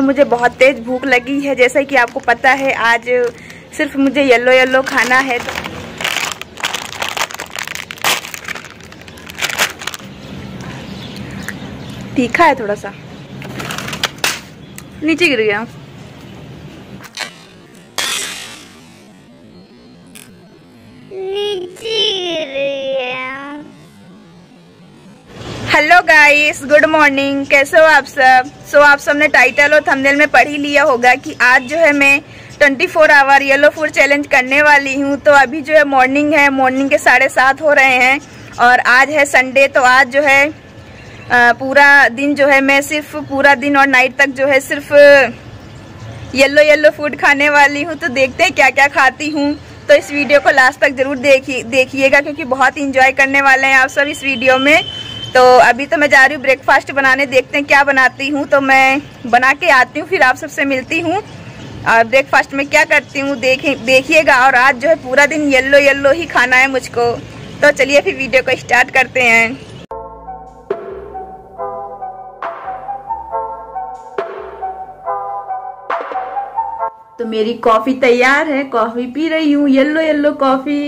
मुझे बहुत तेज भूख लगी है। जैसा कि आपको पता है आज सिर्फ मुझे येलो येलो खाना है। तो तीखा है थोड़ा सा, नीचे गिर गया। Hello guys, good morning. कैसे हो आप सब? आप सबने टाइटल और थंबनेल में पढ़ ही लिया होगा कि आज जो है मैं 24 आवर येलो फूड चैलेंज करने वाली हूँ। तो अभी जो है मॉर्निंग है, मॉर्निंग के 7:30 हो रहे हैं और आज है संडे। तो आज जो है पूरा दिन जो है मैं सिर्फ पूरा दिन और नाइट तक जो है सिर्फ येलो फूड खाने वाली हूँ। तो देखते हैं क्या क्या खाती हूँ। तो इस वीडियो को लास्ट तक जरूर देखिएगा क्योंकि बहुत इंजॉय करने वाले हैं आप सब इस वीडियो में। तो अभी तो मैं जा रही हूँ ब्रेकफास्ट बनाने, देखते हैं क्या बनाती हूँ। तो मैं बना के आती हूँ, फिर आप सबसे मिलती हूँ और ब्रेकफास्ट में क्या करती हूँ देखिएगा। और आज जो है पूरा दिन येलो ही खाना है मुझको। तो चलिए फिर वीडियो को स्टार्ट करते हैं। तो मेरी कॉफी तैयार है, कॉफी पी रही हूँ, येलो कॉफी।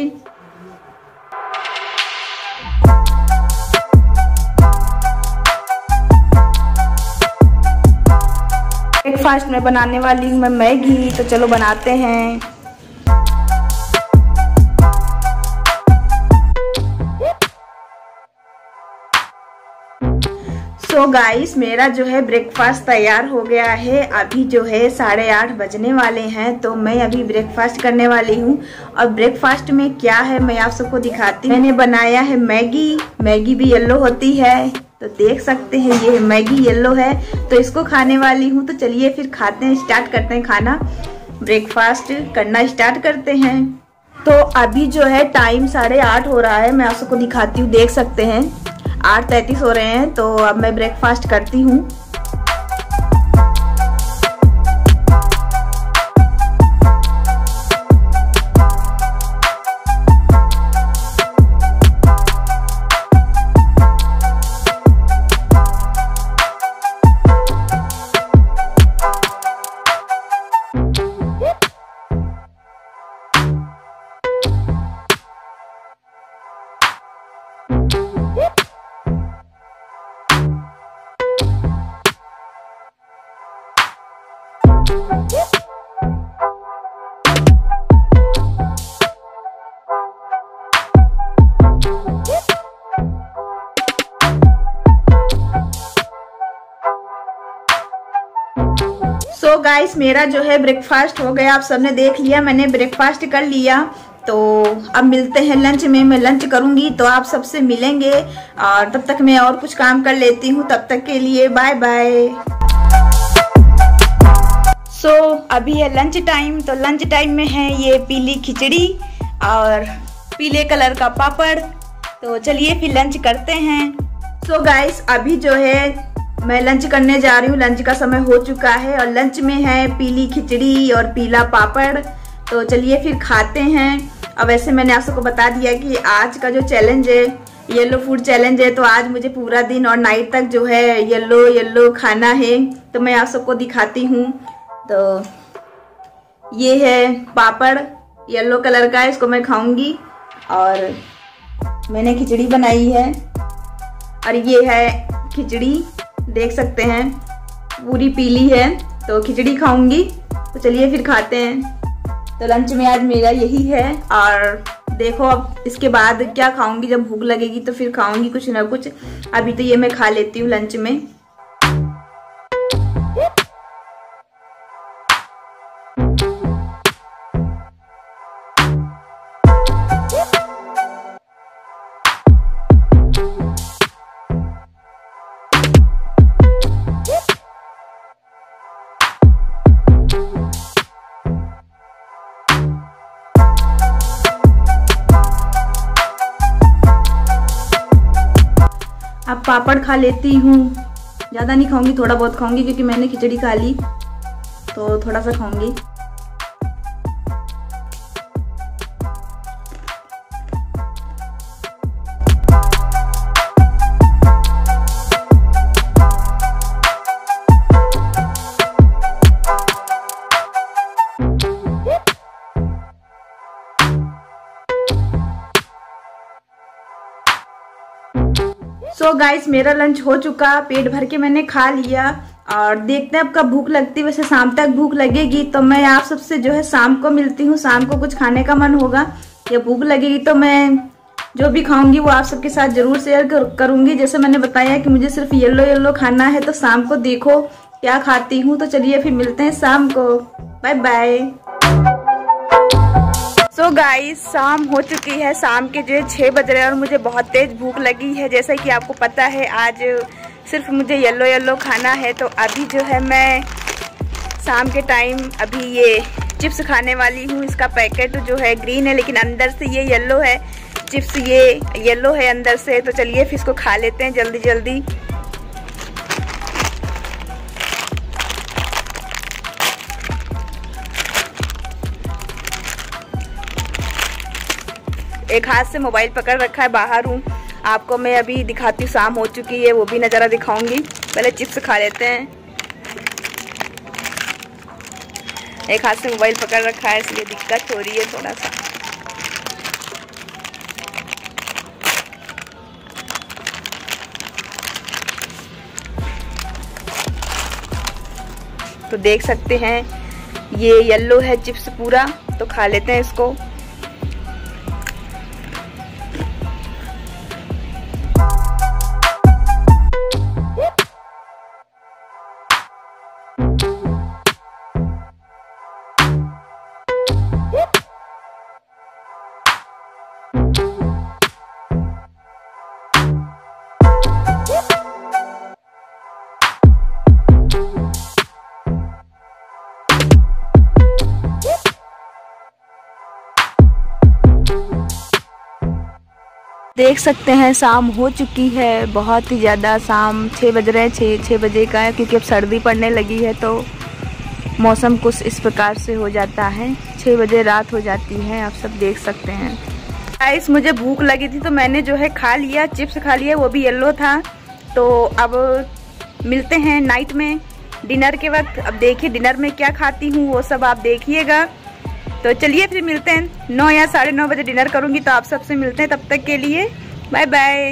ब्रेकफास्ट में बनाने वाली हूँ मैं मैगी। तो चलो बनाते हैं। सो गाइस, मेरा जो है ब्रेकफास्ट तैयार हो गया है। अभी जो है 8:30 बजने वाले हैं। तो मैं अभी ब्रेकफास्ट करने वाली हूँ और ब्रेकफास्ट में क्या है मैं आप सबको दिखाती हूँ। मैंने बनाया है मैगी भी येलो होती है, तो देख सकते हैं ये मैगी येलो है। तो इसको खाने वाली हूँ। तो चलिए फिर खाते हैं, स्टार्ट करते हैं खाना, ब्रेकफास्ट करना स्टार्ट करते हैं। तो अभी जो है टाइम 8:30 हो रहा है। मैं आप सबको दिखाती हूँ, देख सकते हैं 8:33 हो रहे हैं। तो अब मैं ब्रेकफास्ट करती हूँ। सो गाइस, मेरा जो है ब्रेकफास्ट हो गया। आप सबने देख लिया, मैंने ब्रेकफास्ट कर लिया। तो अब मिलते हैं लंच में। मैं लंच करूंगी तो आप सबसे मिलेंगे और तब तक मैं और कुछ काम कर लेती हूँ। तब तक के लिए बाय बाय। सो अभी है लंच टाइम। तो लंच टाइम में है ये पीली खिचड़ी और पीले कलर का पापड़। तो चलिए फिर लंच करते हैं। सो गाइस, अभी जो है मैं लंच करने जा रही हूँ। लंच का समय हो चुका है और लंच में है पीली खिचड़ी और पीला पापड़। तो चलिए फिर खाते हैं। अब वैसे मैंने आप सबको बता दिया कि आज का जो चैलेंज है येलो फूड चैलेंज है। तो आज मुझे पूरा दिन और नाइट तक जो है येलो खाना है। तो मैं आप सबको दिखाती हूँ। तो ये है पापड़ येलो कलर का, इसको मैं खाऊंगी। और मैंने खिचड़ी बनाई है और ये है खिचड़ी, देख सकते हैं पूरी पीली है। तो खिचड़ी खाऊंगी। तो चलिए फिर खाते हैं। तो लंच में आज मेरा यही है और देखो अब इसके बाद क्या खाऊंगी। जब भूख लगेगी तो फिर खाऊंगी कुछ ना कुछ। अभी तो ये मैं खा लेती हूँ लंच में। अब पापड़ खा लेती हूँ। ज़्यादा नहीं खाऊंगी, थोड़ा बहुत खाऊंगी क्योंकि मैंने खिचड़ी खा ली। तो थोड़ा सा खाऊंगी। सो गाइस मेरा लंच हो चुका, पेट भर के मैंने खा लिया और देखते हैं अब कब भूख लगती है। वैसे शाम तक भूख लगेगी तो मैं आप सबसे जो है शाम को मिलती हूँ। शाम को कुछ खाने का मन होगा या भूख लगेगी तो मैं जो भी खाऊंगी वो आप सबके साथ जरूर शेयर करूंगी। जैसे मैंने बताया कि मुझे सिर्फ येलो येलो खाना है, तो शाम को देखो क्या खाती हूँ। तो चलिए फिर मिलते हैं शाम को, बाय बाय। सो गाइस शाम हो चुकी है, शाम के जो 6 बज रहे हैं और मुझे बहुत तेज भूख लगी है। जैसा कि आपको पता है आज सिर्फ मुझे येलो येलो खाना है। तो अभी जो है मैं शाम के टाइम अभी ये चिप्स खाने वाली हूँ। इसका पैकेट जो है ग्रीन है लेकिन अंदर से ये येलो है। चिप्स ये येलो है अंदर से। तो चलिए फिर इसको खा लेते हैं जल्दी जल्दी। एक हाथ से मोबाइल पकड़ रखा है, बाहर हूँ। आपको मैं अभी दिखाती हूँ, शाम हो चुकी है वो भी नज़ारा दिखाऊंगी। पहले चिप्स खा लेते हैं। एक हाथ से मोबाइल पकड़ रखा है इसलिए दिक्कत हो रही है थोड़ा सा। तो देख सकते हैं ये येलो है चिप्स पूरा। तो खा लेते हैं इसको। देख सकते हैं शाम हो चुकी है, बहुत ही ज़्यादा। शाम 6 बज रहे हैं, 6 बजे का है क्योंकि अब सर्दी पड़ने लगी है तो मौसम कुछ इस प्रकार से हो जाता है। 6 बजे रात हो जाती है, आप सब देख सकते हैं। गाइस मुझे भूख लगी थी तो मैंने जो है खा लिया, चिप्स खा लिया, वो भी येलो था। तो अब मिलते हैं नाइट में डिनर के वक्त। अब देखिए डिनर में क्या खाती हूँ वो सब आप देखिएगा। तो चलिए फिर मिलते हैं। 9 या 9:30 बजे डिनर करूंगी तो आप सबसे मिलते हैं। तब तक के लिए bye bye.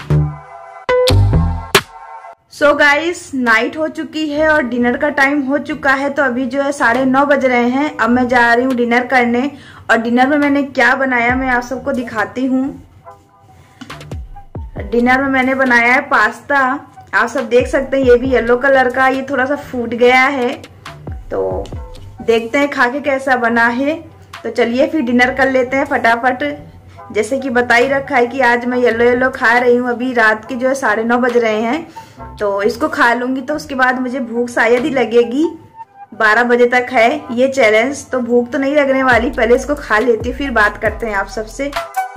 So guys night हो चुकी है और डिनर का टाइम हो चुका है। तो अभी जो है 9:30 बज रहे हैं। अब मैं जा रही हूँ डिनर करने और डिनर में मैंने क्या बनाया मैं आप सबको दिखाती हूँ। डिनर में मैंने बनाया है पास्ता। आप सब देख सकते हैं ये भी येलो कलर का, ये थोड़ा सा फूट गया है। तो देखते हैं खा के कैसा बना है। तो चलिए फिर डिनर कर लेते हैं फटाफट। जैसे कि बता ही रखा है कि आज मैं येलो येलो खा रही हूँ। अभी रात के जो है 9:30 बज रहे हैं। तो इसको खा लूंगी तो उसके बाद मुझे भूख शायद ही लगेगी। 12 बजे तक है ये चैलेंज, तो भूख तो नहीं लगने वाली। पहले इसको खा लेती हूँ फिर बात करते हैं आप सबसे।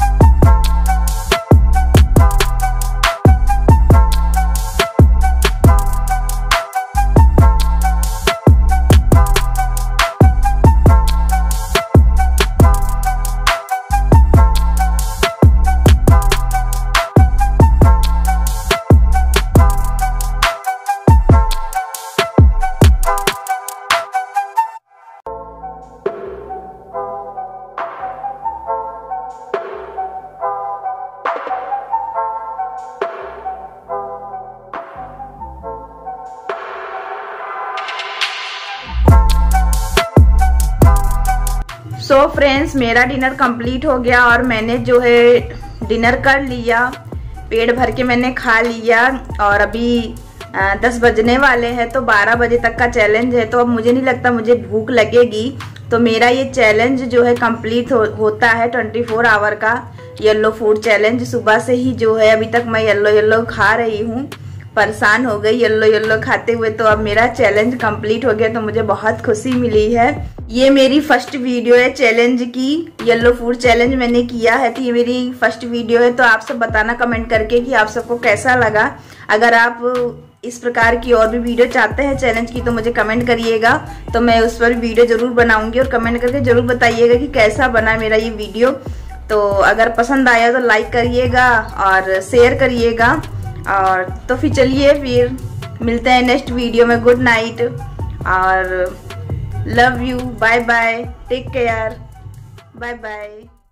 सो फ्रेंड्स मेरा डिनर कंप्लीट हो गया और मैंने जो है डिनर कर लिया, पेट भर के मैंने खा लिया। और अभी 10 बजने वाले हैं तो 12 बजे तक का चैलेंज है। तो अब मुझे नहीं लगता मुझे भूख लगेगी। तो मेरा ये चैलेंज जो है कंप्लीट होता है 24 आवर का येलो फूड चैलेंज। सुबह से ही जो है अभी तक मैं येलो येलो खा रही हूँ, परेशान हो गई येलो येलो खाते हुए। तो अब मेरा चैलेंज कंप्लीट हो गया तो मुझे बहुत खुशी मिली है। ये मेरी फर्स्ट वीडियो है चैलेंज की, येलो फूड चैलेंज मैंने किया है। तो ये मेरी फर्स्ट वीडियो है। तो आप सब बताना कमेंट करके कि आप सबको कैसा लगा। अगर आप इस प्रकार की और भी वीडियो चाहते हैं चैलेंज की तो मुझे कमेंट करिएगा, तो मैं उस पर वीडियो जरूर बनाऊंगी। और कमेंट करके जरूर बताइएगा कि कैसा बना मेरा ये वीडियो। तो अगर पसंद आया तो लाइक करिएगा और शेयर करिएगा। और तो फिर चलिए फिर मिलते हैं नेक्स्ट वीडियो में। गुड नाइट और love you, bye bye, take care, bye bye.